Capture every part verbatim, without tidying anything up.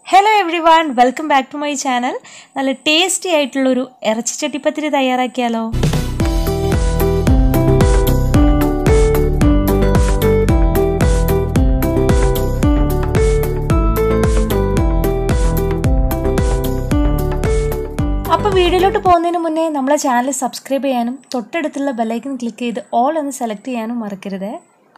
Hello everyone, welcome back to my channel. നല്ല tasty ആയിട്ടുള്ള ഒരു ഇറച്ചി ചട്ടിപ്പത്തിരി തയ്യാറാക്കിയാലോ? അപ്പോൾ വീഡിയോയിലോട്ട് പോകുന്നതിന് മുന്നേ നമ്മുടെ ചാനൽ സബ്സ്ക്രൈബ് ചെയ്യാനും തൊട്ടടുത്തുള്ള ബെൽ ഐക്കൺ ക്ലിക്ക് ചെയ്ത് ഓൾ എന്ന് സെലക്ട് ചെയ്യാനും മറക്കരുത്.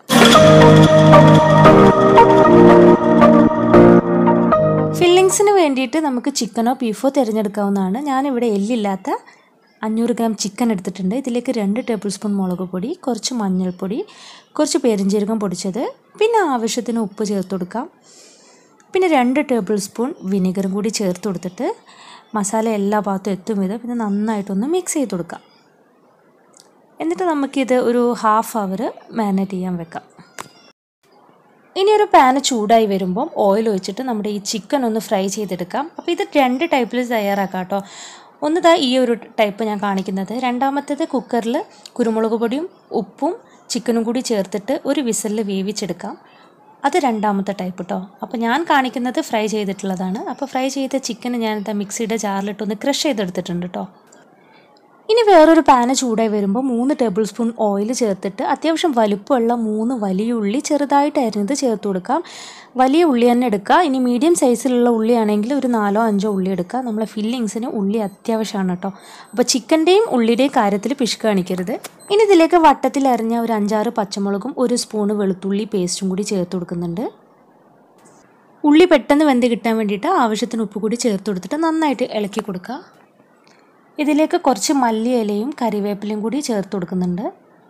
ഫില്ലിങ്സിന് വേണ്ടിയിട്ട് നമുക്ക് ചിക്കനോ ബീഫോ തിരഞ്ഞെടുക്കാവുന്നതാണ്. ഞാനിവിടെ എല്ലില്ലാത്ത അഞ്ഞൂറ് ഗ്രാം ചിക്കൻ എടുത്തിട്ടുണ്ട്. ഇതിലേക്ക് രണ്ട് ടേബിൾ സ്പൂൺ മുളക് പൊടി, കുറച്ച് മഞ്ഞൾപ്പൊടി, കുറച്ച് പെരിഞ്ജീരകം പൊടിച്ചത്, പിന്നെ ആവശ്യത്തിന് ഉപ്പ് ചേർത്ത് കൊടുക്കാം. പിന്നെ രണ്ട് ടേബിൾ സ്പൂൺ വിനെഗറും കൂടി ചേർത്ത് കൊടുത്തിട്ട് മസാല എല്ലാ ഭാഗത്തും എത്തും വിധം പിന്നെ നന്നായിട്ടൊന്ന് മിക്സ് ചെയ്ത് കൊടുക്കാം. എന്നിട്ട് നമുക്കിത് ഒരു ഹാഫ് അവർ മാരിനേറ്റ് ചെയ്യാൻ വെക്കാം. ഇനി ഒരു പാന് ചൂടായി വരുമ്പം ഓയിൽ ഒഴിച്ചിട്ട് നമ്മുടെ ഈ ചിക്കൻ ഒന്ന് ഫ്രൈ ചെയ്തെടുക്കാം. അപ്പോൾ ഇത് രണ്ട് ടൈപ്പിൽ തയ്യാറാക്കാം കേട്ടോ. ഒന്നതാ ഈ ഒരു ടൈപ്പ് ഞാൻ കാണിക്കുന്നത്. രണ്ടാമത്തേത് കുക്കറിൽ കുരുമുളക് പൊടിയും ഉപ്പും ചിക്കനും കൂടി ചേർത്തിട്ട് ഒരു വിസലിൽ വേവിച്ചെടുക്കാം. അത് രണ്ടാമത്തെ ടൈപ്പ് കേട്ടോ. അപ്പോൾ ഞാൻ കാണിക്കുന്നത് ഫ്രൈ ചെയ്തിട്ടുള്ളതാണ്. അപ്പോൾ ഫ്രൈ ചെയ്ത ചിക്കൻ ഞാനിതാ മിക്സിയുടെ ജാറിലിട്ടൊന്ന് ക്രഷ് ചെയ്തെടുത്തിട്ടുണ്ട് കേട്ടോ. ഇനി വേറൊരു പാന് ചൂടായി വരുമ്പോൾ മൂന്ന് ടേബിൾ സ്പൂൺ ഓയിൽ ചേർത്തിട്ട് അത്യാവശ്യം വലുപ്പമുള്ള മൂന്ന് വലിയ ഉള്ളി ചെറുതായിട്ട് അരിഞ്ഞത് ചേർത്ത് കൊടുക്കാം. വലിയ ഉള്ളി തന്നെ എടുക്കുക. ഇനി മീഡിയം സൈസിലുള്ള ഉള്ളിയാണെങ്കിൽ ഒരു നാലോ അഞ്ചോ ഉള്ളി എടുക്കുക. നമ്മളെ ഫില്ലിങ്സിന് ഉള്ളി അത്യാവശ്യമാണ് കേട്ടോ. അപ്പോൾ ചിക്കൻ്റെയും ഉള്ളിയുടെയും കാര്യത്തിൽ പിശുക്ക് കാണിക്കരുത്. ഇനി ഇതിലേക്ക് വട്ടത്തിൽ അരിഞ്ഞ ഒരു അഞ്ചാറ് പച്ചമുളകും ഒരു സ്പൂണ് വെളുത്തുള്ളി പേസ്റ്റും കൂടി ചേർത്ത് കൊടുക്കുന്നുണ്ട്. ഉള്ളി പെട്ടെന്ന് വെന്ത് കിട്ടാൻ വേണ്ടിയിട്ട് ആവശ്യത്തിന് ഉപ്പ് കൂടി ചേർത്ത് കൊടുത്തിട്ട് നന്നായിട്ട് ഇളക്കി കൊടുക്കുക. ഇതിലേക്ക് കുറച്ച് മല്ലിയിലയും കറിവേപ്പിലയും കൂടി ചേർത്ത് കൊടുക്കുന്നുണ്ട്.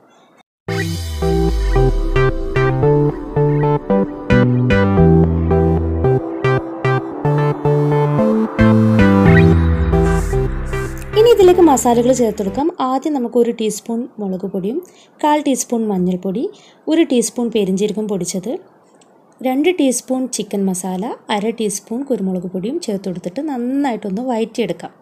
ഇനി ഇതിലേക്ക് മസാലകൾ ചേർത്ത് കൊടുക്കാം. ആദ്യം നമുക്ക് ഒരു ടീസ്പൂൺ മുളക് പൊടിയും കാൽ ടീസ്പൂൺ മഞ്ഞൾപ്പൊടി, ഒരു ടീസ്പൂൺ പെരിഞ്ജീരകം പൊടിച്ചത്, രണ്ട് ടീസ്പൂൺ ചിക്കൻ മസാല, അര ടീസ്പൂൺ കുരുമുളക് പൊടിയും ചേർത്ത് കൊടുത്തിട്ട് നന്നായിട്ടൊന്ന് വഴറ്റിയെടുക്കാം.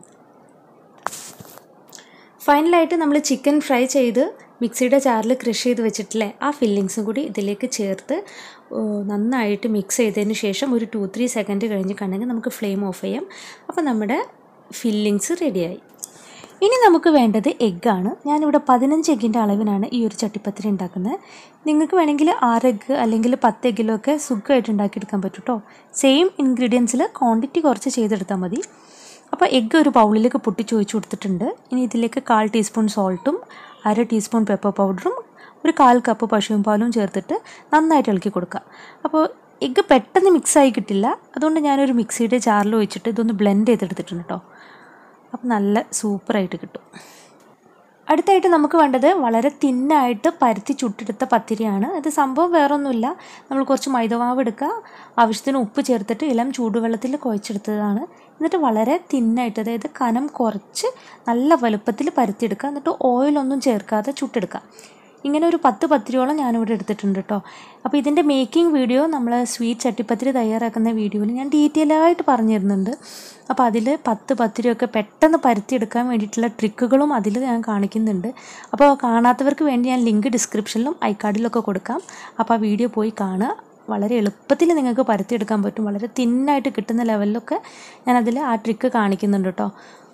ഫൈനലായിട്ട് നമ്മൾ ചിക്കൻ ഫ്രൈ ചെയ്ത് മിക്സിയുടെ ജാറിൽ ക്രഷ് ചെയ്ത് വെച്ചിട്ടില്ലേ ആ ഫില്ലിങ്സും കൂടി ഇതിലേക്ക് ചേർത്ത് നന്നായിട്ട് മിക്സ് ചെയ്തതിന് ശേഷം ഒരു ടു ത്രീ സെക്കൻഡ് കഴിഞ്ഞ് കണ്ടെങ്കിൽ നമുക്ക് ഫ്ലെയിം ഓഫ് ചെയ്യാം. അപ്പോൾ നമ്മുടെ ഫില്ലിങ്സ് റെഡിയായി. ഇനി നമുക്ക് വേണ്ടത് എഗ്ഗാണ്. ഞാനിവിടെ പതിനഞ്ച് എഗ്ഗിൻ്റെ അളവിനാണ് ഈ ഒരു ചട്ടിപ്പത്തിരി ഉണ്ടാക്കുന്നത്. നിങ്ങൾക്ക് വേണമെങ്കിൽ ആറ് എഗ്ഗ് അല്ലെങ്കിൽ പത്ത് എഗ്ഗിലൊക്കെ സുഖമായിട്ട് ഉണ്ടാക്കിയെടുക്കാൻ പറ്റും കേട്ടോ. സെയിം ഇൻഗ്രീഡിയൻസിൽ ക്വാണ്ടിറ്റി കുറച്ച് ചെയ്തെടുത്താൽ മതി. അപ്പോൾ എഗ്ഗ് ഒരു ബൗളിലേക്ക് പൊട്ടിച്ച് ഒഴിച്ച് കൊടുത്തിട്ടുണ്ട്. ഇനി ഇതിലേക്ക് കാൽ ടീസ്പൂൺ സോൾട്ടും അര ടീസ്പൂൺ പെപ്പർ പൗഡറും ഒരു കാൽ കപ്പ് പശുവും പാലും ചേർത്തിട്ട് നന്നായിട്ട് ഇളക്കി കൊടുക്കുക. അപ്പോൾ എഗ്ഗ് പെട്ടെന്ന് മിക്സായി കിട്ടില്ല. അതുകൊണ്ട് ഞാനൊരു മിക്സിയുടെ ജാറിൽ ഒഴിച്ചിട്ട് ഇതൊന്ന് ബ്ലെൻഡ് ചെയ്തെടുത്തിട്ടുണ്ട് കേട്ടോ. അപ്പോൾ നല്ല സൂപ്പറായിട്ട് കിട്ടും. അടുത്തായിട്ട് നമുക്ക് വേണ്ടത് വളരെ തിന്നായിട്ട് പരുത്തി ചുട്ടെടുത്ത പത്തിരിയാണ്. ഇത് സംഭവം വേറൊന്നുമില്ല. നമ്മൾ കുറച്ച് മൈദമാവ് എടുക്കുക, ആവശ്യത്തിന് ഉപ്പ് ചേർത്തിട്ട് ഇളം ചൂടുവെള്ളത്തിൽ കുഴച്ചെടുത്തതാണ്. എന്നിട്ട് വളരെ തിന്നായിട്ട്, അതായത് കനം കുറച്ച് നല്ല വലുപ്പത്തിൽ പരുത്തിയെടുക്കുക. എന്നിട്ട് ഓയിലൊന്നും ചേർക്കാതെ ചുട്ടെടുക്കുക. ഇങ്ങനെ ഒരു പത്ത് പത്തിരിയോളം ഞാനിവിടെ എടുത്തിട്ടുണ്ട് കേട്ടോ. അപ്പോൾ ഇതിൻ്റെ മേക്കിംഗ് വീഡിയോ നമ്മൾ സ്വീറ്റ് ചട്ടിപ്പത്തിരി തയ്യാറാക്കുന്ന വീഡിയോയിൽ ഞാൻ ഡീറ്റെയിൽ ആയിട്ട് പറഞ്ഞു തരുന്നുണ്ട്. അപ്പോൾ അതിൽ പത്ത് പത്തിരിയൊക്കെ പെട്ടെന്ന് പരുത്തിയെടുക്കാൻ വേണ്ടിയിട്ടുള്ള ട്രിക്കുകളും അതിൽ ഞാൻ കാണിക്കുന്നുണ്ട്. അപ്പോൾ കാണാത്തവർക്ക് വേണ്ടി ഞാൻ ലിങ്ക് ഡിസ്ക്രിപ്ഷനിലും ഐക്കാർഡിലൊക്കെ കൊടുക്കാം. അപ്പോൾ ആ വീഡിയോ പോയി കാണുക. വളരെ എളുപ്പത്തിൽ നിങ്ങൾക്ക് പരുത്തിയെടുക്കാൻ പറ്റും. വളരെ തിന്നായിട്ട് കിട്ടുന്ന ലെവലിലൊക്കെ ഞാനതിൽ ആ ട്രിക്ക് കാണിക്കുന്നുണ്ട് കേട്ടോ.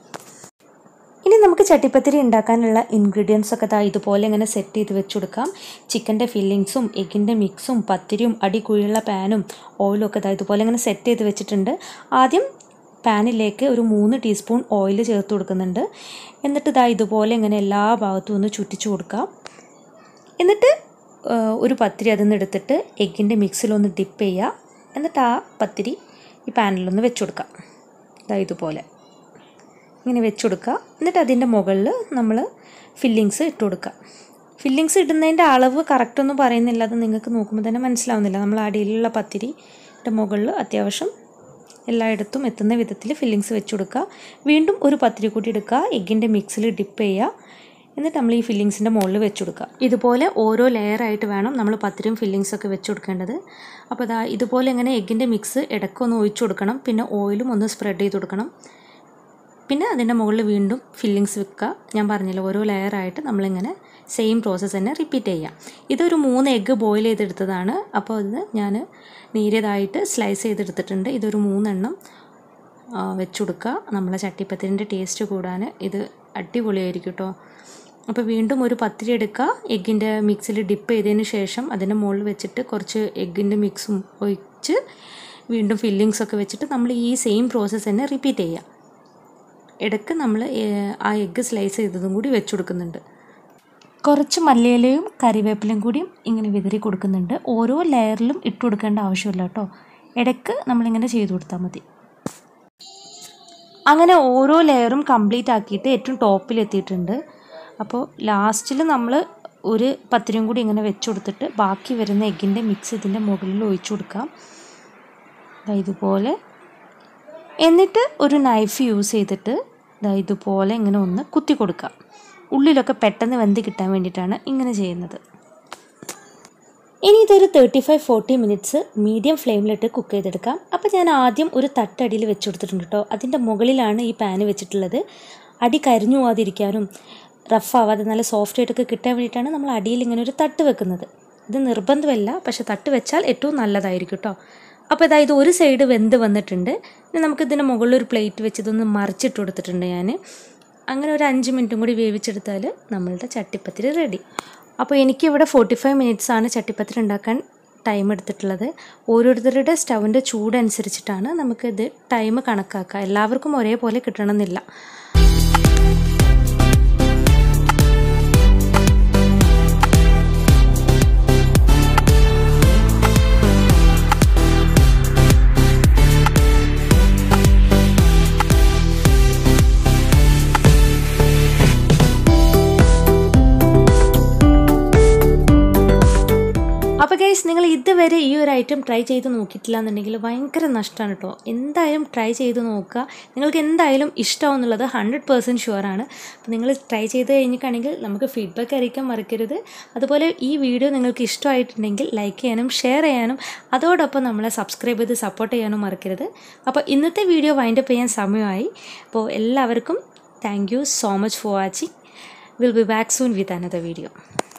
ഇനി നമുക്ക് ചട്ടിപ്പത്തിരി ഉണ്ടാക്കാനുള്ള ഇൻഗ്രീഡിയൻസ് ഒക്കെ ദാ ഇതുപോലെ ഇങ്ങനെ സെറ്റ് ചെയ്ത് വെച്ച് കൊടുക്കാം. ചിക്കൻ്റെ ഫില്ലിങ്സും എഗ്ഗിൻ്റെ മിക്സും പത്തിരിയും അടിക്കുഴിയുള്ള പാനും ഓയിലും ഒക്കെ ദാ ഇതുപോലെ ഇങ്ങനെ സെറ്റ് ചെയ്ത് വെച്ചിട്ടുണ്ട്. ആദ്യം പാനിലേക്ക് ഒരു മൂന്ന് ടീസ്പൂൺ ഓയിൽ ചേർത്ത് കൊടുക്കുന്നുണ്ട്. എന്നിട്ട് ദാ ഇതുപോലെ ഇങ്ങനെ എല്ലാ ഭാഗത്തും ഒന്ന് ചുറ്റിച്ച് കൊടുക്കാം. എന്നിട്ട് ഒരു പത്തിരി അതിൽ നിന്ന് എടുത്തിട്ട് എഗ്ഗിൻ്റെ മിക്സിലൊന്ന് ഡിപ്പ് ചെയ്യുക. എന്നിട്ട് ആ പത്തിരി ഈ പാനിലൊന്ന് വെച്ച് കൊടുക്കാം. ദാ ഇതുപോലെ ഇങ്ങനെ വെച്ച് കൊടുക്കുക. എന്നിട്ട് അതിൻ്റെ മുകളിൽ നമ്മൾ ഫില്ലിങ്സ് ഇട്ട് കൊടുക്കുക. ഫില്ലിങ്സ് ഇടുന്നതിൻ്റെ അളവ് കറക്റ്റൊന്നും പറയുന്നില്ല. അത് നിങ്ങൾക്ക് നോക്കുമ്പോൾ തന്നെ മനസ്സിലാവുന്നില്ല. നമ്മൾ അടിയിലുള്ള പത്തിരിയുടെ മുകളിൽ അത്യാവശ്യം എല്ലായിടത്തും എത്തുന്ന വിധത്തിൽ ഫില്ലിങ്സ് വെച്ച് കൊടുക്കുക. വീണ്ടും ഒരു പത്തിരി കൂടി എടുക്കുക, എഗ്ഗിൻ്റെ മിക്സിൽ ഡിപ്പ് ചെയ്യുക. എന്നിട്ട് നമ്മൾ ഈ ഫില്ലിങ്സിൻ്റെ മുകളിൽ വെച്ച് കൊടുക്കുക. ഇതുപോലെ ഓരോ ലെയറായിട്ട് വേണം നമ്മൾ പത്തിരിയും ഫില്ലിങ്സൊക്കെ വെച്ച് കൊടുക്കേണ്ടത്. അപ്പോൾ ഇതാ ഇതുപോലെ ഇങ്ങനെ എഗ്ഗിൻ്റെ മിക്സ് ഇടയ്ക്കൊന്ന് ഒഴിച്ചു കൊടുക്കണം. പിന്നെ ഓയിലും ഒന്ന് സ്പ്രെഡ് ചെയ്ത് കൊടുക്കണം. പിന്നെ അതിൻ്റെ മുകളിൽ വീണ്ടും ഫില്ലിങ്സ് വെക്കുക. ഞാൻ പറഞ്ഞില്ല, ഓരോ ലെയറായിട്ട് നമ്മളിങ്ങനെ സെയിം പ്രോസസ്സ് തന്നെ റിപ്പീറ്റ് ചെയ്യാം. ഇതൊരു മൂന്ന് എഗ്ഗ് ബോയിൽ ചെയ്തെടുത്തതാണ്. അപ്പോൾ ഇത് ഞാൻ നേരിയതായിട്ട് സ്ലൈസ് ചെയ്തെടുത്തിട്ടുണ്ട്. ഇതൊരു മൂന്നെണ്ണം വെച്ച് കൊടുക്കുക. നമ്മളെ ചട്ടിപ്പത്തിരിൻ്റെ ടേസ്റ്റ് കൂടാൻ ഇത് അടിപൊളിയായിരിക്കും കേട്ടോ. അപ്പോൾ വീണ്ടും ഒരു പത്തിരി എടുക്കുക. എഗ്ഗിൻ്റെ മിക്സിൽ ഡിപ്പ് ചെയ്തതിന് ശേഷം അതിൻ്റെ മുകളിൽ വെച്ചിട്ട് കുറച്ച് എഗ്ഗിൻ്റെ മിക്സും ഒഴിച്ച് വീണ്ടും ഫില്ലിങ്സൊക്കെ വെച്ചിട്ട് നമ്മൾ ഈ സെയിം പ്രോസസ്സ് തന്നെ റിപ്പീറ്റ് ചെയ്യാം. ഇടയ്ക്ക് നമ്മൾ ആ എഗ്ഗ് സ്ലൈസ് ചെയ്തതും കൂടി വെച്ച് കൊടുക്കുന്നുണ്ട്. കുറച്ച് മല്ലിയിലയും കറിവേപ്പിലയും കൂടിയും ഇങ്ങനെ വിതറി കൊടുക്കുന്നുണ്ട്. ഓരോ ലെയറിലും ഇട്ട് കൊടുക്കേണ്ട ആവശ്യമില്ല കേട്ടോ. ഇടയ്ക്ക് നമ്മളിങ്ങനെ ചെയ്ത് കൊടുത്താൽ മതി. അങ്ങനെ ഓരോ ലെയറും കംപ്ലീറ്റ് ആക്കിയിട്ട് ഏറ്റവും ടോപ്പിലെത്തിയിട്ടുണ്ട്. അപ്പോൾ ലാസ്റ്റിൽ നമ്മൾ ഒരു പത്തിരിയും കൂടി ഇങ്ങനെ വെച്ച് കൊടുത്തിട്ട് ബാക്കി വരുന്ന എഗ്ഗിൻ്റെ മിക്സ് ഇതിൻ്റെ മുകളിൽ ഒഴിച്ചു കൊടുക്കാം ഇതുപോലെ. എന്നിട്ട് ഒരു നൈഫ് യൂസ് ചെയ്തിട്ട് ഇതുപോലെ ഇങ്ങനെ ഒന്ന് കുത്തി കൊടുക്കാം. ഉള്ളിലൊക്കെ പെട്ടെന്ന് വെന്ത് കിട്ടാൻ വേണ്ടിയിട്ടാണ് ഇങ്ങനെ ചെയ്യുന്നത്. ഇനി ഇതൊരു thirty five forty minutes medium ഫ്ലെയിമിലിട്ട് കുക്ക് ചെയ്തെടുക്കാം. അപ്പോൾ ഞാൻ ആദ്യം ഒരു തട്ടടിയിൽ വെച്ച് കൊടുത്തിട്ടുണ്ട് കേട്ടോ. അതിൻ്റെ മുകളിലാണ് ഈ പാന് വെച്ചിട്ടുള്ളത്. അടി കരിഞ്ഞു പോകാതിരിക്കാനും റഫ് ആവാതെ നല്ല സോഫ്റ്റ് ആയിട്ടൊക്കെ കിട്ടാൻ വേണ്ടിയിട്ടാണ് നമ്മൾ അടിയിൽ ഇങ്ങനെ ഒരു തട്ട് വെക്കുന്നത്. ഇത് നിർബന്ധമല്ല, പക്ഷേ തട്ട് വെച്ചാൽ ഏറ്റവും നല്ലതായിരിക്കും കേട്ടോ. അപ്പോൾ അതായത് ഒരു സൈഡ് വെന്ത് വന്നിട്ടുണ്ട്. ഇനി നമുക്കിതിൻ്റെ മുകളിൽ ഒരു പ്ലേറ്റ് വെച്ച് ഇതൊന്ന് മറിച്ചിട്ട് കൊടുത്തിട്ടുണ്ട് ഞാൻ. അങ്ങനെ ഒരു അഞ്ച് മിനിറ്റും കൂടി വേവിച്ചെടുത്താൽ നമ്മളുടെ ചട്ടിപ്പത്തിരി റെഡി. അപ്പോൾ എനിക്കിവിടെ ഫോർട്ടി ഫൈവ് മിനിറ്റ്സാണ് ചട്ടിപ്പത്തിരി ഉണ്ടാക്കാൻ ടൈം എടുത്തിട്ടുള്ളത്. ഓരോരുത്തരുടെ സ്റ്റൗവിൻ്റെ ചൂടനുസരിച്ചിട്ടാണ് നമുക്കിത് ടൈം കണക്കാക്കുക. എല്ലാവർക്കും ഒരേപോലെ കിട്ടണമെന്നില്ല. അപ്പോൾ ഗൈസ്, നിങ്ങൾ ഇതുവരെ ഈ ഒരു ഐറ്റം ട്രൈ ചെയ്ത് നോക്കിയിട്ടില്ല എന്നുണ്ടെങ്കിൽ ഭയങ്കര നഷ്ടമാണ് കേട്ടോ. എന്തായാലും ട്രൈ ചെയ്ത് നോക്കുക. നിങ്ങൾക്ക് എന്തായാലും ഇഷ്ടമാവും എന്നുള്ളത് ഹൺഡ്രഡ് പെർസെൻറ്റ് ഷുവറാണ്. അപ്പോൾ നിങ്ങൾ ട്രൈ ചെയ്ത് കഴിഞ്ഞിട്ടാണെങ്കിൽ നമുക്ക് ഫീഡ്ബാക്ക് അറിയിക്കാൻ മറക്കരുത്. അതുപോലെ ഈ വീഡിയോ നിങ്ങൾക്ക് ഇഷ്ടമായിട്ടുണ്ടെങ്കിൽ ലൈക്ക് ചെയ്യാനും ഷെയർ ചെയ്യാനും അതോടൊപ്പം നമ്മളെ സബ്സ്ക്രൈബ് ചെയ്ത് സപ്പോർട്ട് ചെയ്യാനും മറക്കരുത്. അപ്പോൾ ഇന്നത്തെ വീഡിയോ വൈൻഡപ്പ് ചെയ്യാൻ സമയമായി. അപ്പോൾ എല്ലാവർക്കും thank you so much for watching. Will be back soon with another video.